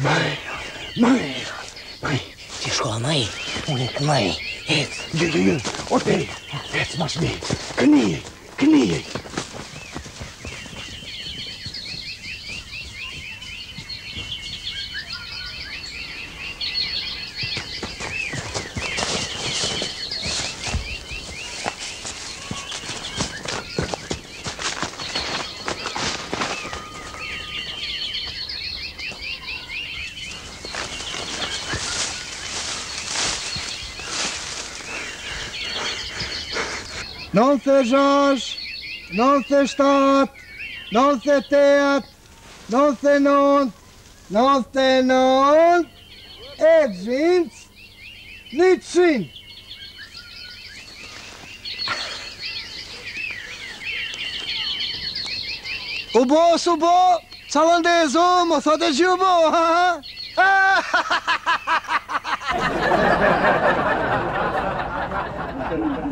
Тишко, май. Май. Yürü. Ortaya. Etmez mi? Kniye. Nonce George, nonce stat, nonce teat, nonce non, edgins, nitsin. Subo, salandezo, mozo de jubo, ha? Ha!